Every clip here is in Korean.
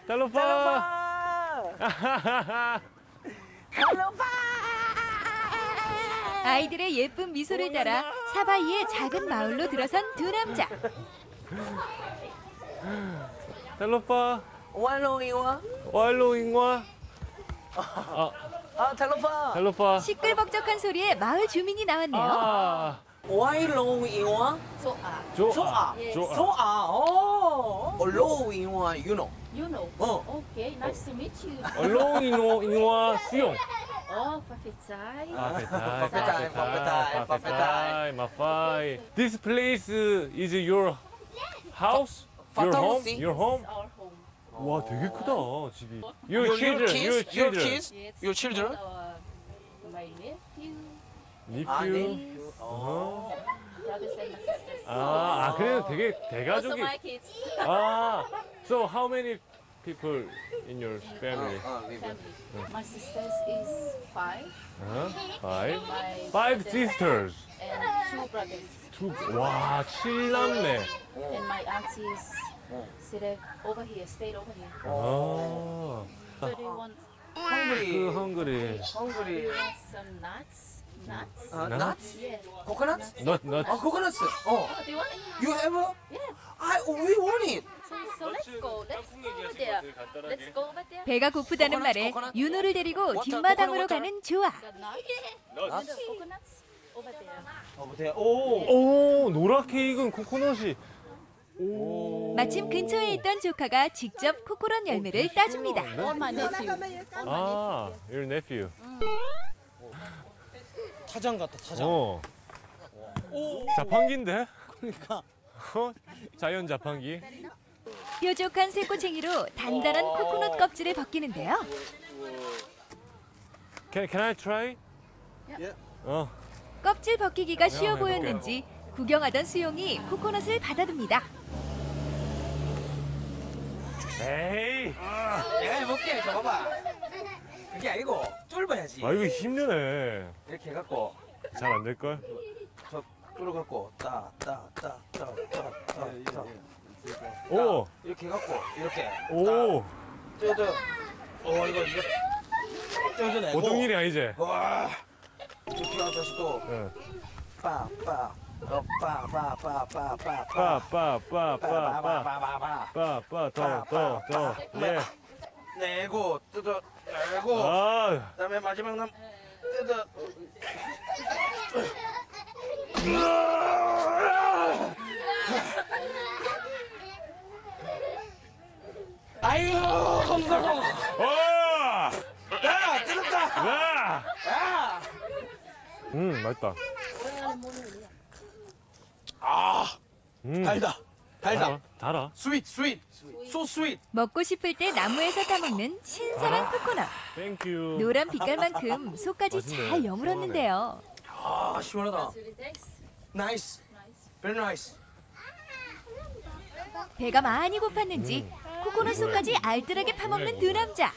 달로파. 달로파. 아이들의 예쁜 미소를 따라 사바이의 작은 마을로 들어선 두 남자. 달로파. 왈롱이와. 왈로잉와. 달로파. 달로파. 시끌벅적한 소리에 마을 주민이 나왔네요. 왈롱이와. 조아. 조아. 로잉와 유노. You know. Okay, nice to meet you. 왈로잉와 수용. Oh, Fafetsai. 파페타이. 마파이. This place is your house? Your home? Your home? Our home. 와, 되게 크다, 집이. Your children. Your kids. Yes. Your children. My nephew, nephew. brothers and sisters. 그래도 되게 Also 대가족이. my kids. So how many people in your family? Family. My sisters is 5. Five. My Five brother sisters. and 2 brothers. 와, 7남매. And my aunties stayed over here. So they want 그 헝그리. some nuts. Nuts? Nuts? Yeah. Coconuts? Not. Coconuts. Oh, they want it? You have a? Yeah. We want it. So let's go. Let's go over there. Let's go over there. 배가 고프다는 말에 윤호를 데리고 뒷마당으로 가는 조아. Got nuts? Coconuts over there. 오, 노랗게 익은 코코넛이. 오. 마침 근처에 있던 조카가 직접 코코넛 열매를 따줍니다. All my nephew. Your nephew. 타장 같다, 타장. 자판기인데? 그러니까. 자연 자판기. 뾰족한 쇠꼬챙이로 단단한 코코넛 껍질을 벗기는데요. Can I try? 껍질 벗기기가 쉬워 해볼게요. 보였는지 구경하던 수용이 코코넛을 받아듭니다. 에이. 내가 해볼게, 저거 봐. 그게 아니고 뚫어야지. 이거 힘드네. 이렇게 해갖고 잘 안 될걸? 저 뚫어갖고 오. 이렇게 해갖고 이렇게. 오. 이거 쪄져내고. 보통 일이 아니지? 와. 이렇게 해서 다시 또 응. 빠빠. 빠빠빠빠빠빠 더 예. 내고 뜯어내고 그다음에 마지막 남 뜯어. 아이고 검사고. 야 뜯었다. 야. 맛있다. 달다. 달아. 스윗. So sweet. 먹고 싶을 때 나무에서 따먹는 신선한 코코넛. 땡큐. 노란 빛깔만큼 속까지 맛있네. 잘 여물었는데요. 시원하다. Really nice. Nice. Very nice. 배가 많이 고팠는지 코코넛 속까지 알뜰하게 파먹는 두 남자.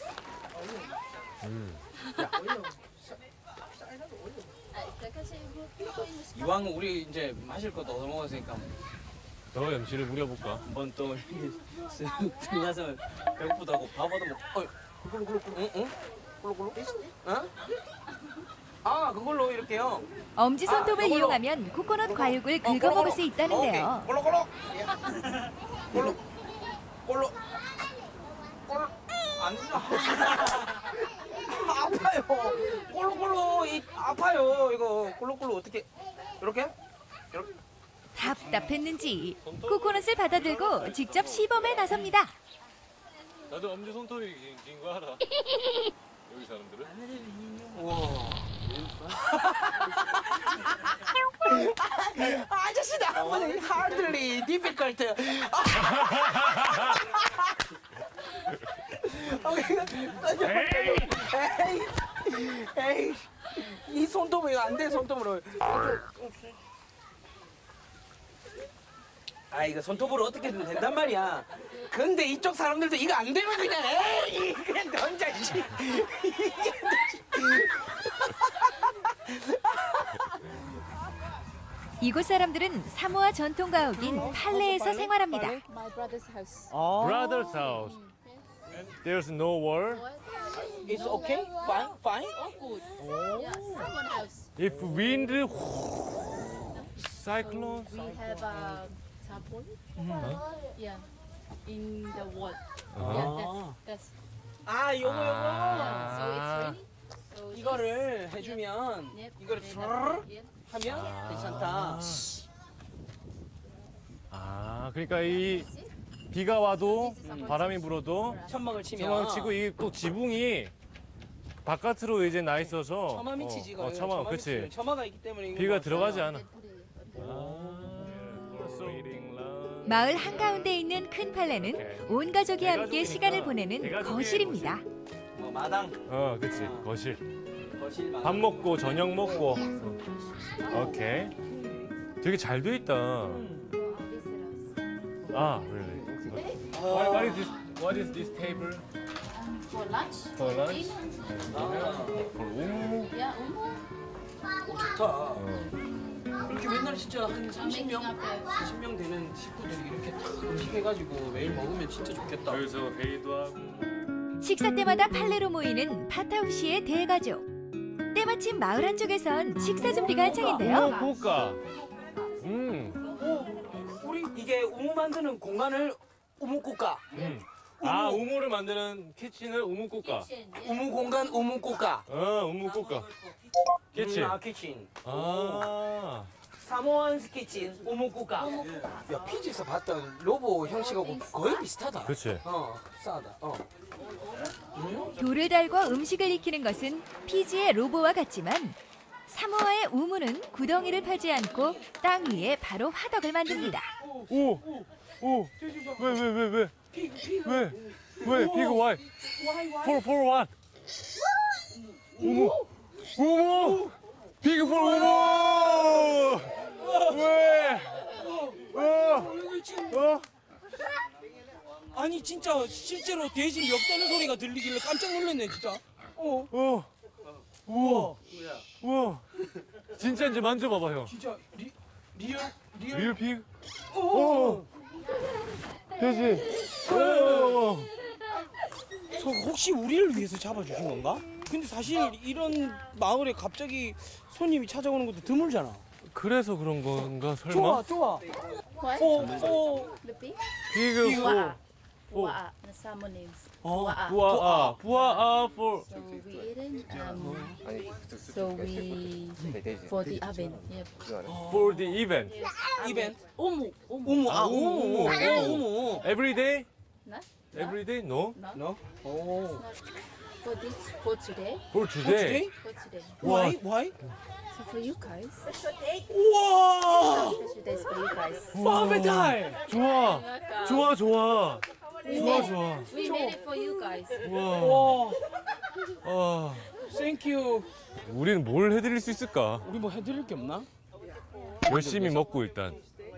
이왕 우리 이제 마실 것도 얻어 먹었으니까 너 염치를 부려볼까? 한번 또 쓱 들려서 배고프다고 밥 얻어 먹. 응? 꿀꿀? 어? 그걸로 이렇게요. 엄지 손톱을 그걸로. 이용하면 코코넛 과육을 긁어 먹을 수 있다는데요. 꼴로. 안 된다. 아파요. 꼴로 아파요. 이거 꼴로 어떻게 이렇게? 답답했는지 코코넛을 받아들고 직접 시범에 나섭니다. 나도 엄지 손톱이 긴 거 알아. 여기 사람들은? 아저씨 나보다 hardly difficult. 에이, 이 손톱이 안 돼, 손톱으로. 이거 손톱으로 어떻게든 된단 말이야. 근데 이쪽 사람들도 이거 안 되면 그냥 에이 그냥 던져. 이곳 사람들은 사모아 전통 가옥인 팔레에서 생활합니다. My brother's house. Brother's house. There's no wall. It's okay? Fine? Fine? Oh, good. Yeah, someone else. If wind, cyclone. We have a trampoline. Yeah, in the wall. Uh-huh. Yeah, that's. 아, 요거. Yeah, so it's raining. So 이거를 해주면 Yep. 이거를 they 촤르르 have- yep. 하면 괜찮다. 아, 그러니까 이 비가 와도 바람이 불어도 천막을 치면 처마 치고 이 또 지붕이 바깥으로 이제 나 있어서 처마미 치지 이거. 처마, 그렇지. 처마가 있기 때문에 이거 비가 들어가지 않아. 마을 한가운데 있는 큰 팔레는 온 가족이 함께 시간을 보내는 거실입니다. 마당, 그렇지. 거실. 거실 마당. 밥 먹고 저녁 먹고. 오케이. 되게 잘 돼 있다. 아, really? What is this table? For lunch. For lunch? Dinner. For 우무? Yeah, 좋다. 이렇게 맨날 진짜 한 making 30명, up a 40명 되는 식구들이 이렇게 다 음식 해가지고 매일 먹으면 진짜 좋겠다. 여기서 회의도 하고. 식사 때마다 팔레로 모이는 파타우시의 대가족. 때마침 마을 한쪽에선 식사 준비가 한창인데요. 고가. 우리 이게 우무 만드는 공간을 우무국가. 아, 우무를 만드는 키친을 우무국가. kitchen. Yeah. 우무 공간 우무국가. 우무국가. 키친. 키친. 아. 사모안스 키친 우무국가. 야, 피지에서 봤던 로보 형식하고 거의 비슷하다. 그렇지. 싸다. 돌을 달고 음식을 익히는 것은 피지의 로보와 같지만 사모아의 우무는 구덩이를 파지 않고 땅 위에 바로 화덕을 만듭니다. 오. 왜? 피그. 왜? 피그 why? For what? 우무. 피그 for 우무. 왜? 아니 진짜 실제로 돼지 멱다는 소리가 들리길래 깜짝 놀랐네 진짜. 우와. 진짜인지 만져봐봐 형. 진짜 리얼 피그? 돼지. 혹시 우리를 위해서 잡아주신 건가? 근데 사실 이런 마을에 갑자기 손님이 찾아오는 것도 드물잖아. 그래서 그런 건가 설마? 좋아. What? The pig? 피그 Buaa. for Buaa. The salmon names. 부아 for So we eating. So we for the oven. Yeah. for the event. 이벤트. Umu. 우무. Every day? No? Every day? No. 너? For this. For today. For today. For today. Why? So for you guys. 우와! Special days for you guys. 파베탈! 좋아. We made it for you guys. 와. 와, 땡큐. 우리는 뭘 해드릴 수 있을까? 우리 뭐 해드릴 게 없나? 열심히 먹고 일단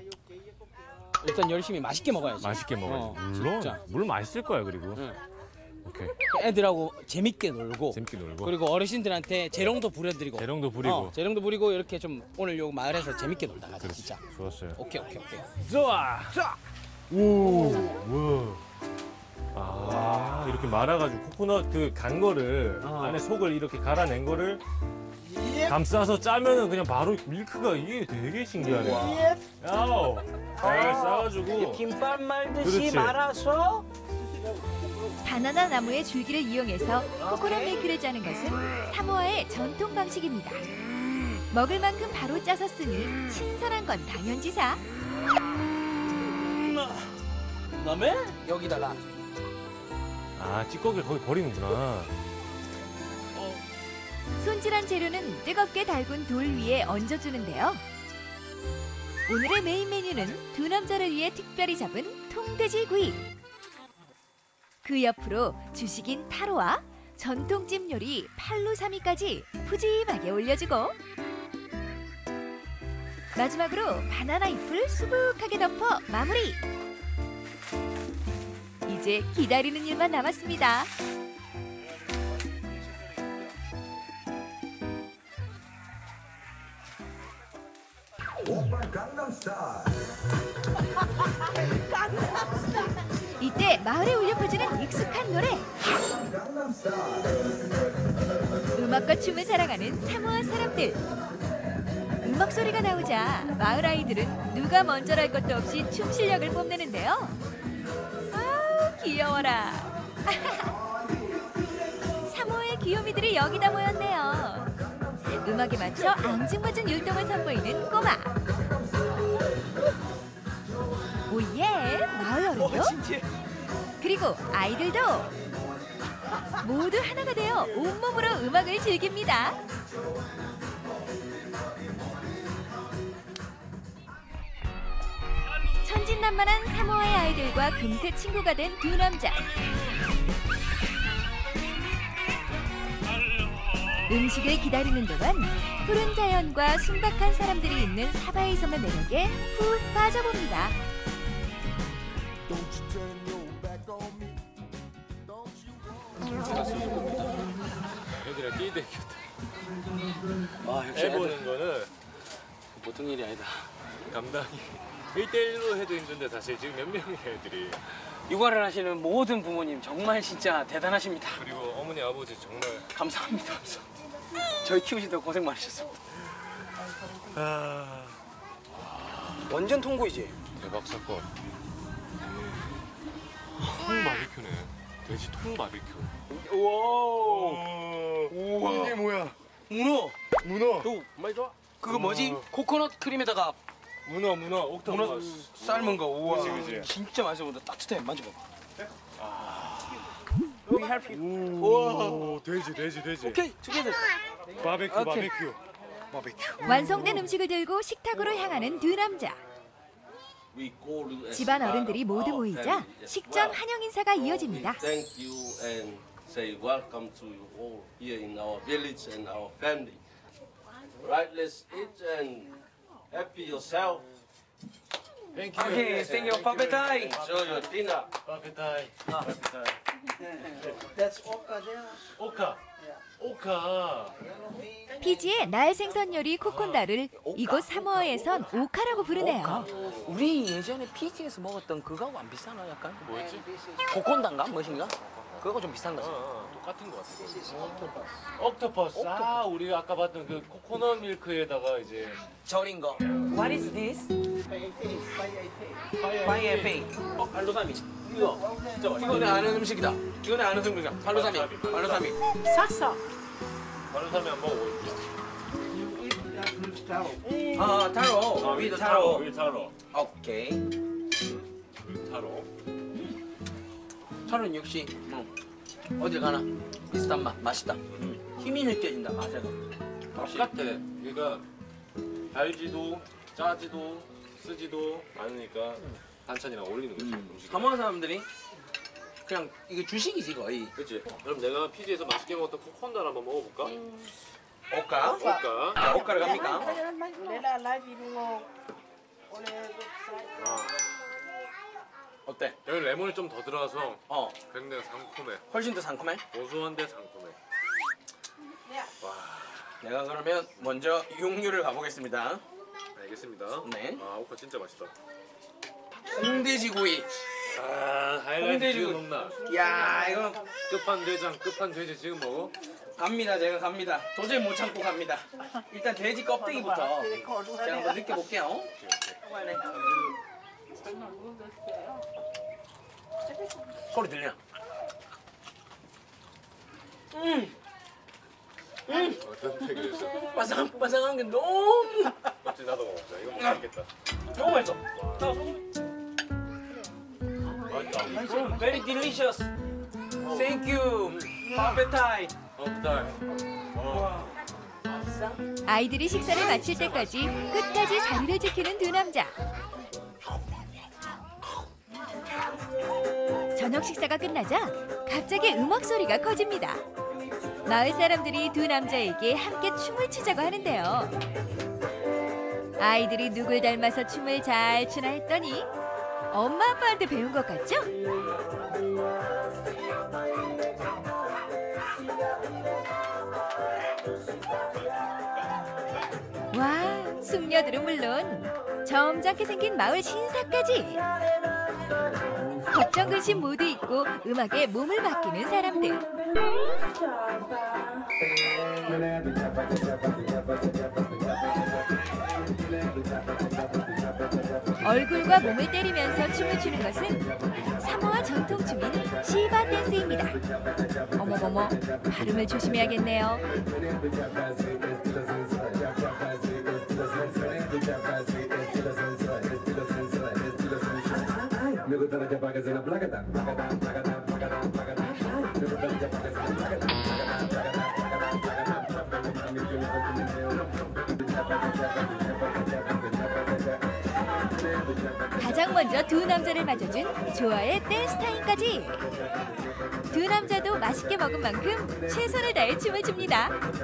열심히 맛있게 먹어야지. 맛있게 먹어야지. 진짜. 물론 맛있을 거야 그리고. 응. 오케이. 애들하고 재밌게 놀고. 재밌게 놀고. 그리고 어르신들한테 재롱도 부려드리고. 재롱도 부리고. 재롱도 부리고 이렇게 좀 오늘 요 마을에서 재밌게 놀다 가자 진짜. 좋았어요. 오케이. 좋아. 오. 아, 이렇게 말아가지고 코코넛 그 간 거를 안에 속을 이렇게 갈아낸 거를 감싸서 짜면은 그냥 바로 밀크가 이게 되게 신기하네. 야오. 잘 싸가지고. 김밥 말듯이 그렇지. 말아서. 바나나 나무의 줄기를 이용해서 코코넛 밀크를 짜는 것은 사모아의 전통 방식입니다. 먹을 만큼 바로 짜서 쓰니 신선한 건 당연지사. 그다음에 여기다가 아, 찌꺼기를 거기 버리는구나. 손질한 재료는 뜨겁게 달군 돌 위에 얹어주는데요. 오늘의 메인 메뉴는 두 남자를 위해 특별히 잡은 통돼지 구이. 그 옆으로 주식인 타로와 전통찜 요리 팔루사미까지 푸짐하게 올려주고 마지막으로 바나나 잎을 수북하게 덮어 마무리. 이제 기다리는 일만 남았습니다. 이때 마을에 울려 퍼지는 익숙한 노래. 노래. 음악과 춤을 사랑하는 사모아 사람들. 음악 소리가 나오자 마을 아이들은 누가 먼저랄 것도 없이 춤 실력을 뽐내는데요. 아, 귀여워라. 사모아의 귀요미들이 여기다 모였네요. 음악에 맞춰 앙증맞은 율동을 선보이는 꼬마. 오예, 마을 어른도 그리고 아이들도 모두 하나가 되어 온몸으로 음악을 즐깁니다. 천진난만한 사모아의 아이들과 금세 친구가 된 두 남자. 음식을 기다리는 동안 푸른 자연과 순박한 사람들이 있는 사바이 섬의 매력에 푹 빠져봅니다. 얘들아 끼대기다. 아 역시 해보는 거는 보통 일이 아니다. 감당이 1대1로 해도 힘든데 사실 지금 몇 명의 애들이. 육아를 하시는 모든 부모님 정말 진짜 대단하십니다. 그리고 어머니 아버지 정말 감사합니다. 저희 키우시다가 고생 많으셨습니다. 완전 통고이지. 대박 사건. 통 바비큐네. 돼지 통 바비큐. 우와. 이게 뭐야? 문어. 문어. 요 많이 좋아. 그거 뭐지? 코코넛 크림에다가 문어 옥토퍼스. 문어 삶은 거. 우와. 그치. 진짜 맛있어 보인다. 따뜻해. 만져봐. 오, 돼지. 오케이. 투게더. 바비큐. 오케이. 바비큐. 완성된 음식을 들고 식탁으로 향하는 두 남자. 집안 어른들이 모두 모이자 식전 환영 인사가 이어집니다. Thank you and say welcome to you all here in our village and our family. Right, let's eat and happy yourself. Thank you. 오케이. 땡큐. 파페타이. Enjoy your dinner. 바비타이. That's oka there. 오카. 피지의 날 생선 요리 코콘다를 이곳 사모아에선 오카라고 부르네요. 우리 예전에 피지에서 먹었던 그거하고 안 비싸나 약간? 뭐였지? 코콘단가? 무엇인가? 그거하고 좀 비싼 거지. 똑같은 것 같아. 옥토퍼스. 아, 우리가 아까 봤던 그 코코넛 밀크에다가 이제 절인 거. What is this? 파이에페이. 발로사미. 이거 진짜 맛있어. 이거는 아는 음식이다. 이거는 아는 음식이다. 발로사미. 바로삼이 안 먹어보겠죠? 아 타로. 위드 타로. 타로. 오케이. 타로. 타로는 역시 어딜 가나 비슷한 맛. 맛있다. 힘이 느껴진다. 맛에서. 똑같아. 그러니까 달지도 짜지도 쓰지도 않으니까 반찬이랑 어울리는 거지. 음식이. 사모아 사람들이 그냥 이게 주식이지 거의. 그치? 그럼 내가 피지에서 맛있게 먹었던 코콘달 한번 먹어볼까? 오까? 오까. 자, 오까를 갑니까? 아, 어때? 여기 레몬이 좀 더 들어가서 어. 굉장히 상콤해. 훨씬 더 상큼해? 고소한데 상콤해. 내가 그러면 먼저 육류를 가보겠습니다. 알겠습니다. 네. 아, 오카 진짜 맛있다. 홍돼지구이. 아, 하이라이트 홍돼지구이. 지금 먹나? 야 이거 끝판대장, 끝판돼지 지금 먹어? 갑니다. 제가 갑니다. 도저히 못 참고 갑니다. 일단 돼지 껍데기부터 제가 한번 느껴볼게요. 소리 들려? 어떤 얘기를 바삭바삭한 게 너무 어찌 나도 먹자. 이거 먹겠다. 너무 맛있어. 맛있다. Very delicious. Thank you. 파페타이. 없다. 아이들이 식사를 마칠 때까지 끝까지 자리를 지키는 두 남자. 저녁 식사가 끝나자 갑자기 음악 소리가 커집니다. 마을 사람들이 두 남자에게 함께 춤을 추자고 하는데요. 아이들이 누굴 닮아서 춤을 잘 추나 했더니 엄마 아빠한테 배운 것 같죠? 와, 숙녀들은 물론 점잖게 생긴 마을 신사까지. 걱정 근심 모두 잊고 음악에 몸을 맡기는 사람들. 얼굴과 몸을 때리면서 춤을 추는 것은 사모아 전통춤인 시바 댄스입니다. 어머머머, 발음을 조심해야겠네요. 가장 먼저 두 남자를 맞아준 조아의 댄스 타임까지. 두 남자도 맛있게 먹은 만큼 최선을 다해 춤을 춥니다.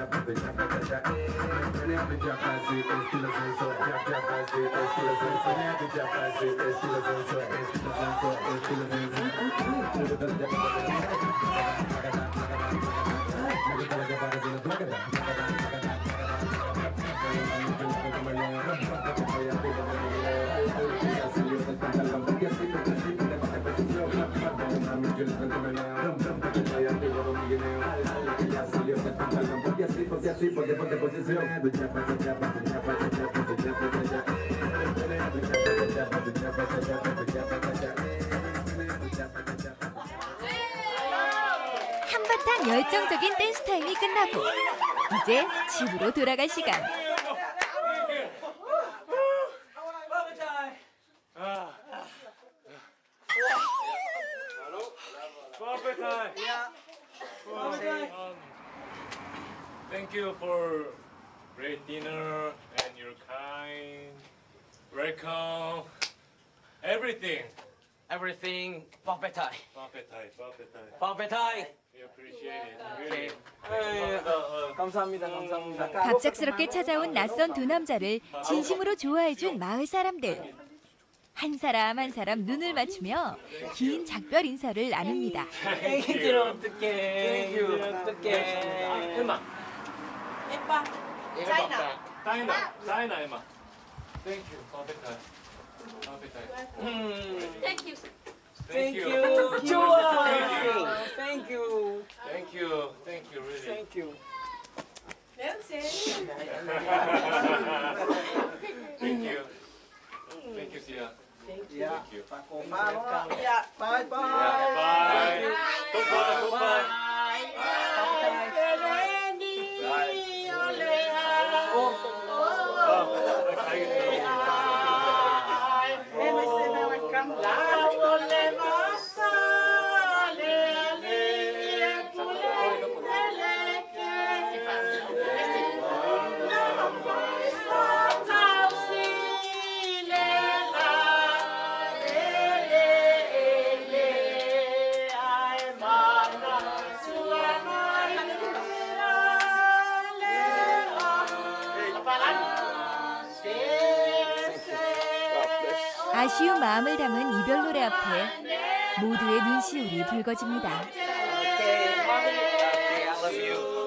한바탕 열정적인 댄스 타임이 끝나고 이제 집으로 돌아갈 시간. Thank you for great dinner and your kind welcome. Everything. Everything Buffet Thai. Buffet Thai, Buffet Thai. Buffet Thai. We appreciate it. Okay. Really. 감사합니다. 감사합니다. 갑작스럽게 찾아온 낯선 두 남자를 진심으로 좋아해준 마을 사람들. 한 사람 한 사람 눈을 맞추며 긴 작별 인사를 나눕니다. 애기들 어떡해. 애기들 어떡해. Emma. China, Emma. Thank you, Buffet Thai. Buffet Thai. Thank you. Thank you. 좋아. Thank you. Thank you. Thank you, really. Thank you. Thank you. Thank you, Sia. Thank you. Thank you. Yeah. Bye bye. Bye. Goodbye. Goodbye. 아쉬운 마음을 담은 이별 노래 앞에 모두의 눈시울이 붉어집니다. Okay, I love you.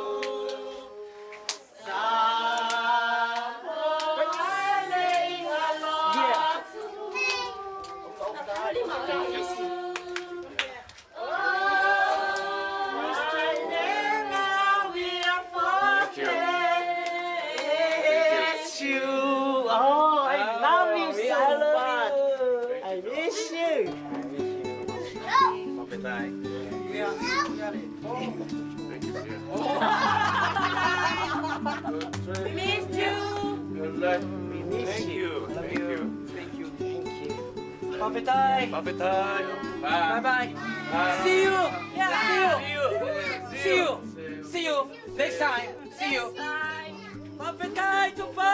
Buffet Thai. Buffet Thai. Bye bye. See you. See you next time. See you. Buffet Thai. Goodbye.